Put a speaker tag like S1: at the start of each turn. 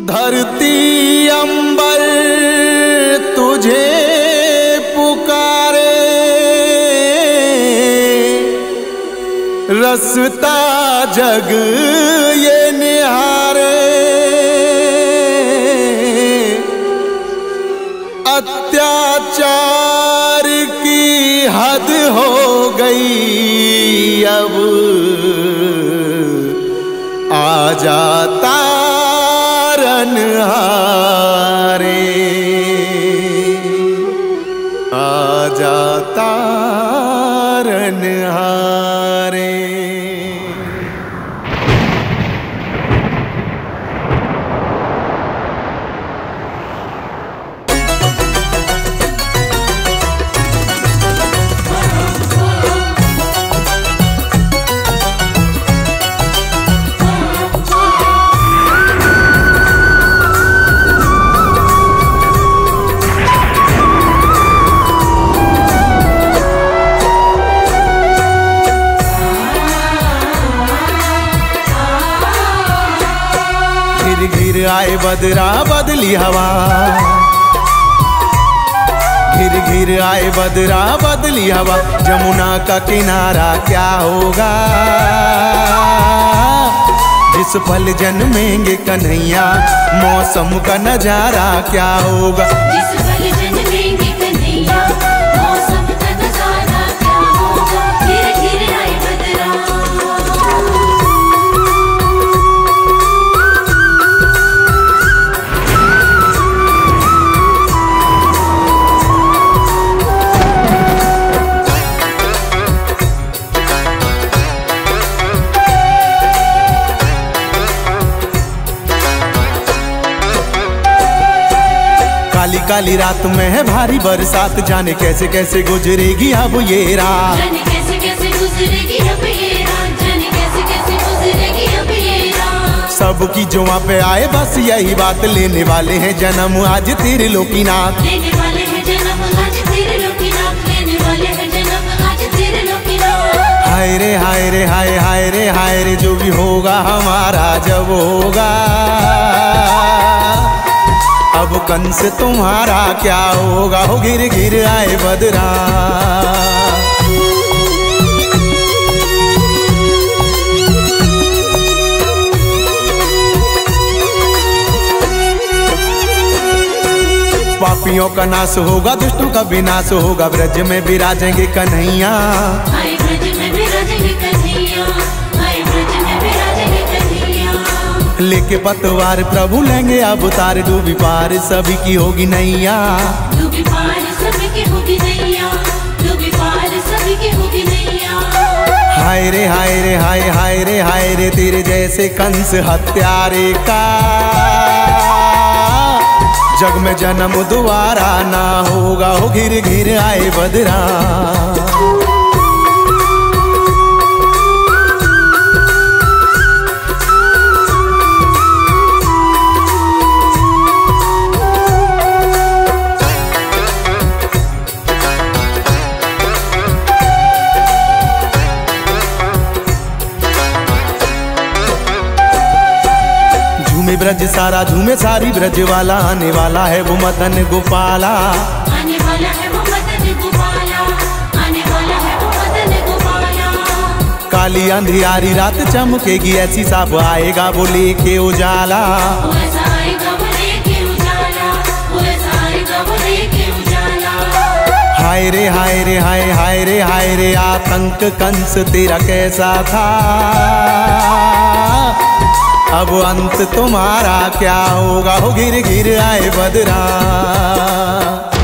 S1: धरती अंबर तुझे पुकारे, रसता जग ये निहारे। अत्याचार की हद हो गई अब, आ जाता तारनहारे, आ जाता तारनहारे। घिर आए बदरा बदली हवा, घिर घिर आए बदरा बदली हवा। जमुना का किनारा क्या होगा, जिस पल जन्मेंगे कन्हैया, मौसम का नजारा क्या होगा।
S2: जिस पल जन्मेंगे कन्हैया, मौसम का नजारा क्या होगा। घिर घिर आए बदरा,
S1: काली काली रात में है भारी बरसात, जाने कैसे कैसे गुजरेगी अब ये रात।
S2: जाने कैसे कैसे गुजरेगी अब ये रात, जाने कैसे कैसे गुजरेगी अब ये रात।
S1: सबकी जुआ पे आए बस यही बात, लेने वाले हैं जन्म आज त्रिलोकीनाथ।
S2: लेने वाले हैं जन्म आज त्रिलोकीनाथ, लेने वाले हैं जन्म आज त्रिलोकीनाथ।
S1: हाय रे हाय रे हाय हाय रे हाय रे, जो भी होगा हमारा जब होगा, अब कंस तुम्हारा क्या होगा। हो घिर घिर आए बदरा, पापियों का नाश होगा, दुष्टों का विनाश होगा। ब्रज में विराजेंगे कन्हैया,
S2: आए ब्रज में विराजेंगे कन्हैया, आए ब्रज में विराजेंगे कन्हैया।
S1: लेके पतवार प्रभु लेंगे अवतार, डूबी पार सभी की होगी नैया।
S2: डूबी पार सभी की होगी नैया, डूबी पार सभी की होगी नैया।
S1: हाय रे हाय रे हाय हाय रे हाय रे, तेरे जैसे कंस हत्यारे का जग में जन्म दोबारा ना होगा। हो घिर घिर आए बदरा, झूमे ब्रज सारा झूमे सारी ब्रज वाला, आने वाला है वो मदन गोपाला।
S2: आने वाला है वो मदन गोपाला, आने वाला है वो मदन गोपाला।
S1: काली अंधियारी रात चमकेगी ऐसी, साफ आएगा वो लेके उजाला।
S2: वो ऐसा आएगा वो लेके उजाला, वो ऐसा आएगा वो लेके उजाला।
S1: हाय रे हाय रे हाय हाय रे हाय रे, आतंक कंस तेरा कैसा था, अब अंत तुम्हारा क्या होगा। हो घिर घिर आए बदरा।